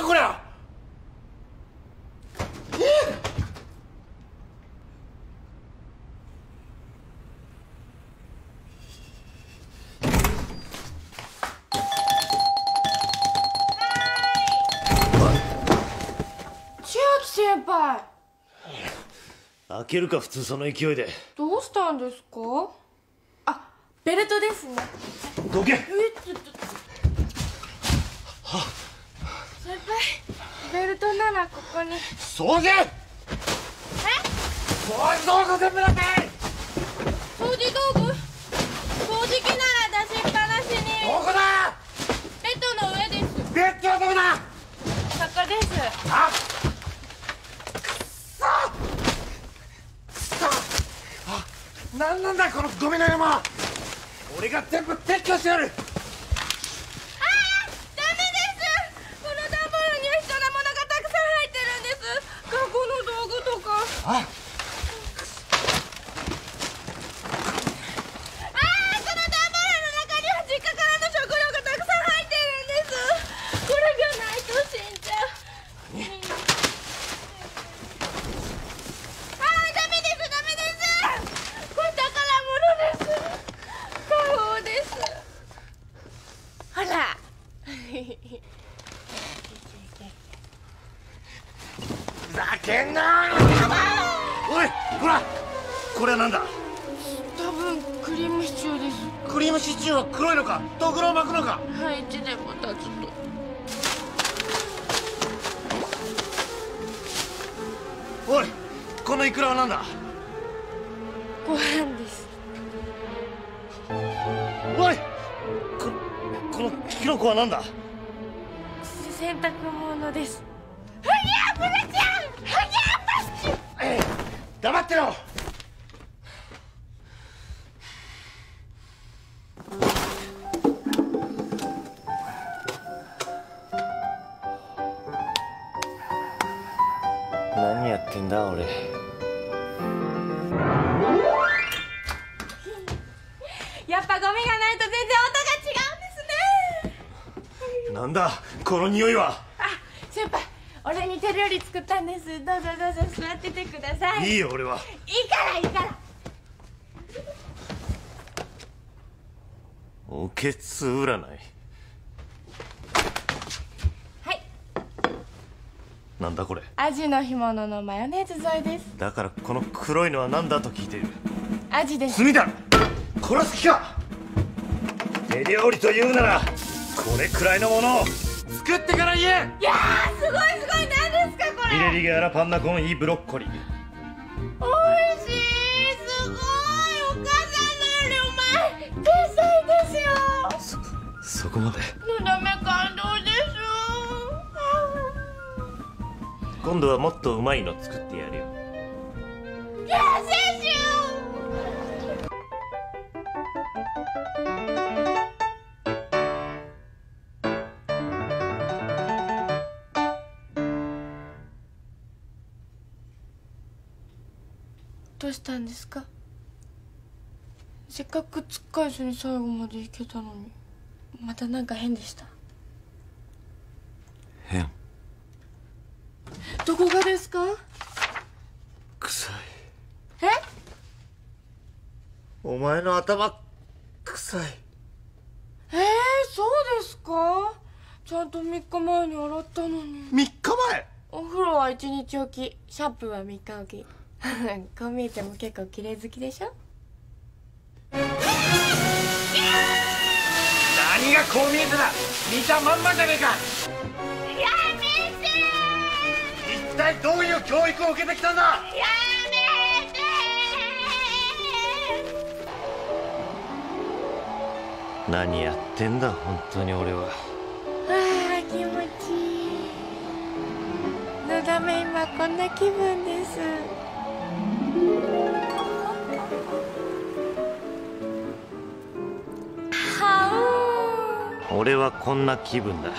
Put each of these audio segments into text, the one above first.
こりゃ。 千秋先輩。 開けるか普通その勢いで。 どうしたんですか？あ、ベルトですね。 どけ。 ちょっと。先輩、ベルトならここに。 掃除。掃除道具全部だって。 掃除道具？掃除機なら出しっぱなしに。 どこだ。 ベッドの上です。 ベッドはどこだ。 そこです。 あっ、なんなんだこのゴミの山。俺が全部撤去してやる。 ダメです。この段ボールには必要なものがたくさん入ってるんです。学校の道具とか。この段ボールの中には実家からの食料がたくさん入ってるんです。これがないと死んじゃう。ダメです。これ宝物です。家宝です。ほら。 ふざけんな。おい、ほら、これはなんだ。 多分クリームシチューです。 クリームシチューは黒いのか、ドクロを巻くのか。 はい、1年も経つと。 おい、このイクラはなんだ。 ご飯です。 おい、このキノコはなんだ。 洗濯物です。ふにゃぶらちゃん、ふにゃばっち。 黙ってろ。何やってんだ俺。 やっぱゴミがないと全然音が違うんですね。 なんだこの匂いは。 あ、先輩、俺に手料理作ったんです。どうぞどうぞ座っててください。 いいよ俺は。 いいから。 おけつ占い。 はい。 なんだこれ。 アジの干物のマヨネーズ添えです。 だからこの黒いのは何だと聞いている。 アジです。 炭だ。殺す気か。手料理というならこれくらいのものを作ってから言え。 いやー、すごい何ですかこれ。 イレリゲアラパンナコンイブロッコリー。 おいしい。すごい。お母さんのよりうまい。天才ですよ。 そこまで。 のだめ感動です。 今度はもっとうまいの作ってやるよ。 いや、選手。どうしたんですか？せっかくつっかえずに最後まで行けたのに、またなんか変でした？ 変。 どこがですか？ 臭い。 え？ お前の頭臭い。 そうですか？ちゃんと3日前に洗ったのに。 3日前？ お風呂は1日おき、シャンプーは3日おき。こう見えても結構綺麗好きでしょ？ 何がこう見えてだ。見たまんまじゃねえか。 やめて一体どういう教育を受けてきたんだ。 やめて何やってんだ本当に俺は。 ああ、気持ちいい。のだめ今こんな気分です。 俺はこんな気分だ。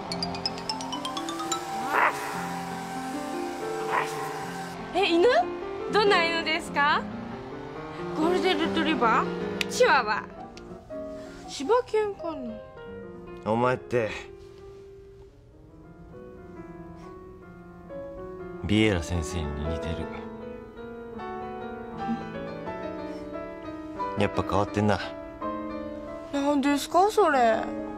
犬？どんな犬ですか？ゴールデンレトリバー？チワワ？柴犬かな？ お前ってビエラ先生に似てる。やっぱ変わってんな。 なんですかそれ。